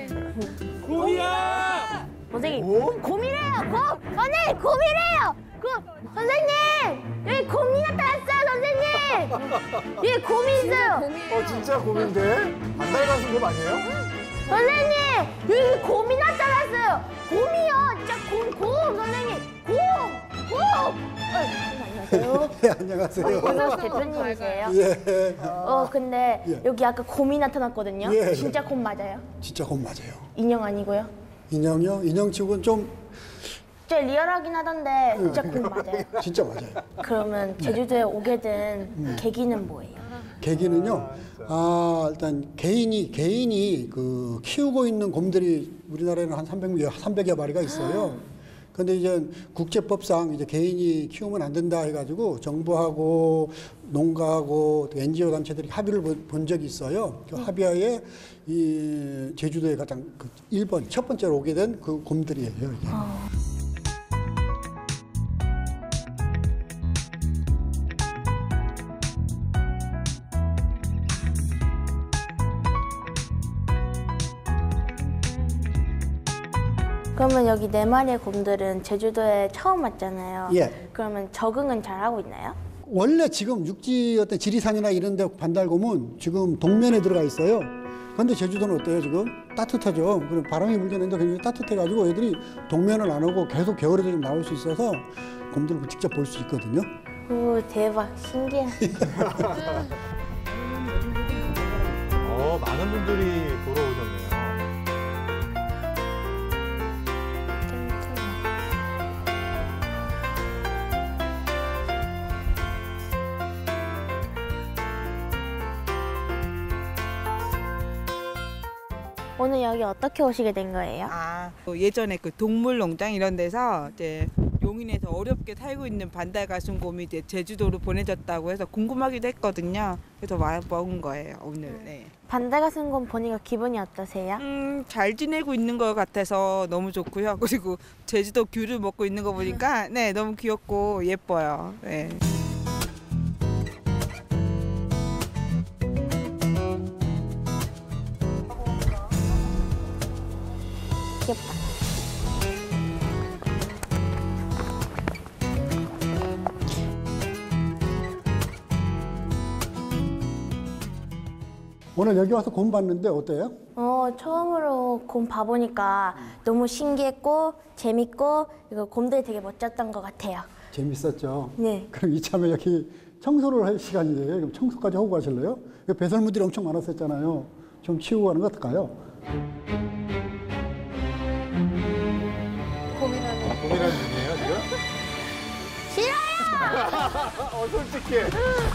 곰이야! 선생님, 곰이래요, 곰! 선생님, 곰이래요! 곰! 선생님! 여기 곰이 나타났어요, 선생님! 여기 곰이 있어요! 어, 진짜 곰인데? 안 닮아서 곰 아니에요? 선생님! 여기 곰이 나타났어요! 곰이요! 진짜 곰, 곰! 선생님! 곰! 곰! 안녕하세요. 네, 안녕하세요. 고등학교 대표님이세요? 예. 어, 근데 예. 여기 아까 곰이 나타났거든요? 예, 예. 진짜 곰 맞아요? 진짜 곰 맞아요. 인형 아니고요? 인형이요? 인형 치고는 좀 진짜 리얼하긴 하던데 진짜 곰 맞아요? 진짜 맞아요. 그러면 제주도에 오게 된 음. 계기는 뭐예요? 계기는요. 아, 일단 개인이 개인이 그 키우고 있는 곰들이 우리나라에는 한 삼백, 삼백여 마리가 있어요. 근데 이제 국제법상 이제 개인이 키우면 안 된다 해가지고 정부하고 농가하고 엔지오 단체들이 합의를 본 적이 있어요. 그 합의하에 이 제주도에 가장 그 일 번 첫 번째로 오게 된 그 곰들이에요. 이게. 어. 그러면 여기 네 마리의 곰들은 제주도에 처음 왔잖아요. 예. 그러면 적응은 잘 하고 있나요? 원래 지금 육지 어떤 지리산이나 이런 데 반달곰은 지금 동면에 들어가 있어요. 그런데 제주도는 어때요 지금? 따뜻하죠. 그럼 바람이 불게 되는데 굉장히 따뜻해가지고 애들이 동면을 안 오고 계속 겨울에도 좀 나올 수 있어서 곰들을 직접 볼 수 있거든요. 오, 대박. 신기해. 어, 많은 분들이 보러 오셨네요. 오늘 여기 어떻게 오시게 된 거예요? 아, 예전에 그 동물농장 이런 데서 이제 용인에서 어렵게 살고 있는 반달가슴곰이 이제 제주도로 보내졌다고 해서 궁금하기도 했거든요. 그래서 와 먹은 거예요 오늘. 네. 반달가슴곰 보니까 기분이 어떠세요? 음, 잘 지내고 있는 것 같아서 너무 좋고요. 그리고 제주도 귤을 먹고 있는 거 보니까 네 너무 귀엽고 예뻐요. 네. 귀엽다. 오늘 여기 와서 곰 봤는데 어때요? 어, 처음으로 곰 봐보니까 너무 신기했고 재밌고 그리고 곰들이 되게 멋졌던 것 같아요. 재밌었죠? 네. 그럼 이참에 여기 청소를 할 시간이에요. 그럼 청소까지 하고 가실래요? 배설물들이 엄청 많았었잖아요. 좀 치우고 가는 거 어떨까요? 고민하는 고민하는 중이에요 지금? 싫어요! 어 솔직해.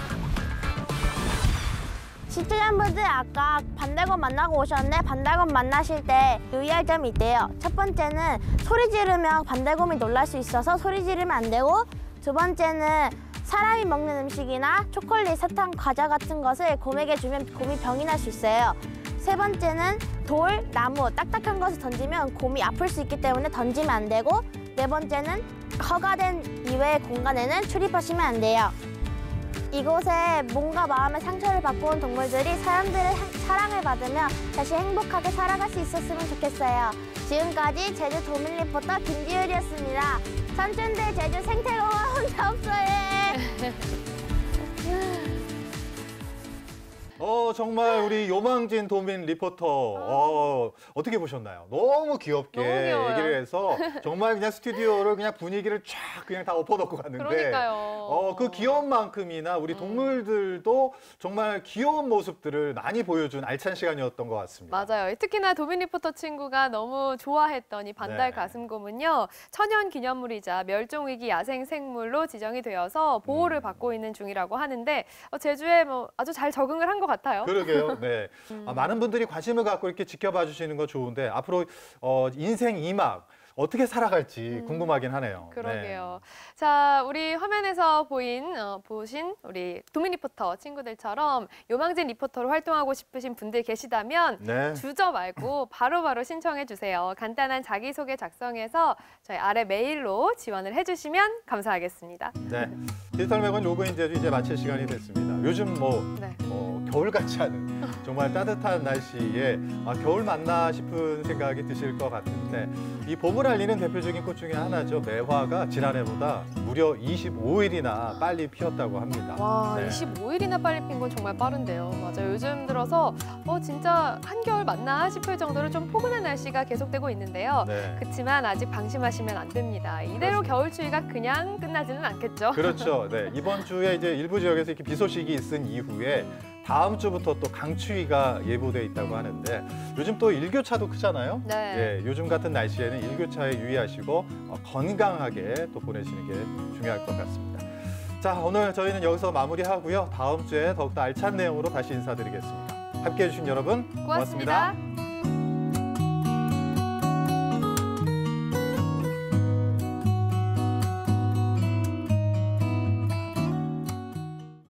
시청자분들 아까 반달곰 만나고 오셨는데 반달곰 만나실 때 유의할 점이 있대요. 첫 번째는 소리 지르면 반달곰이 놀랄 수 있어서 소리 지르면 안 되고, 두 번째는 사람이 먹는 음식이나 초콜릿, 사탕, 과자 같은 것을 곰에게 주면 곰이 병이 날 수 있어요. 세 번째는 돌, 나무, 딱딱한 것을 던지면 곰이 아플 수 있기 때문에 던지면 안 되고, 네 번째는 허가된 이외의 공간에는 출입하시면 안 돼요. 이곳에 몸과 마음의 상처를 받고 온 동물들이 사람들의 사랑을 받으며 다시 행복하게 살아갈 수 있었으면 좋겠어요. 지금까지 제주 도민 리포터 김지율이었습니다. 삼촌들 제주 생태공원 혼자 없어요. 어 정말 우리 요망진 도민 리포터 어, 어떻게 보셨나요? 너무 귀엽게 너무 귀여워요. 얘기를 해서 정말 그냥 스튜디오를 그냥 분위기를 쫙 그냥 다 엎어놓고 갔는데 그러니까요. 어, 그 귀여운 만큼이나 우리 동물들도 정말 귀여운 모습들을 많이 보여준 알찬 시간이었던 것 같습니다. 맞아요. 특히나 도민 리포터 친구가 너무 좋아했던 이 반달 네. 가슴곰은요. 천연 기념물이자 멸종위기 야생 생물로 지정이 되어서 보호를 음. 받고 있는 중이라고 하는데 어, 제주에 뭐 아주 잘 적응을 한 것 같아요. 그러게요. 네. 음. 아, 많은 분들이 관심을 갖고 이렇게 지켜봐 주시는 거 좋은데 앞으로 어, 인생 이 막 어떻게 살아갈지 궁금하긴 하네요. 그러게요. 자, 우리 화면에서 보인 어, 보신 우리 도민 리포터 친구들처럼 요망진 리포터로 활동하고 싶으신 분들 계시다면 네. 주저 말고 바로바로 바로 신청해 주세요. 간단한 자기소개 작성해서 저희 아래 메일로 지원을 해주시면 감사하겠습니다. 네. 디지털 맥은 로그인 제주 이제 마칠 시간이 됐습니다. 요즘 뭐 네. 어, 겨울 같지 않은 정말 따뜻한 날씨에 아, 겨울 맞나 싶은 생각이 드실 것 같은데 이 봄을 알리는 대표적인 꽃 중에 하나죠. 매화가 지난해보다 무려 이십오 일이나 빨리 피었다고 합니다. 와, 네. 이십오 일이나 빨리 핀 건 정말 빠른데요. 맞아요. 요즘 들어서 어 진짜 한겨울 맞나 싶을 정도로 좀 포근한 날씨가 계속되고 있는데요. 네. 그렇지만 아직 방심하시면 안 됩니다. 이대로 그렇습니다. 겨울 추위가 그냥 끝나지는 않겠죠. 그렇죠. 네. 이번 주에 이제 일부 지역에서 이렇게 비 소식이 있은 이후에 다음 주부터 또 강추위가 예보돼 있다고 하는데 요즘 또 일교차도 크잖아요. 네. 예, 요즘 같은 날씨에는 일교차에 유의하시고 어, 건강하게 또 보내시는 게 중요할 것 같습니다. 자, 오늘 저희는 여기서 마무리하고요. 다음 주에 더욱더 알찬 내용으로 다시 인사드리겠습니다. 함께해 주신 여러분 고맙습니다. 고맙습니다.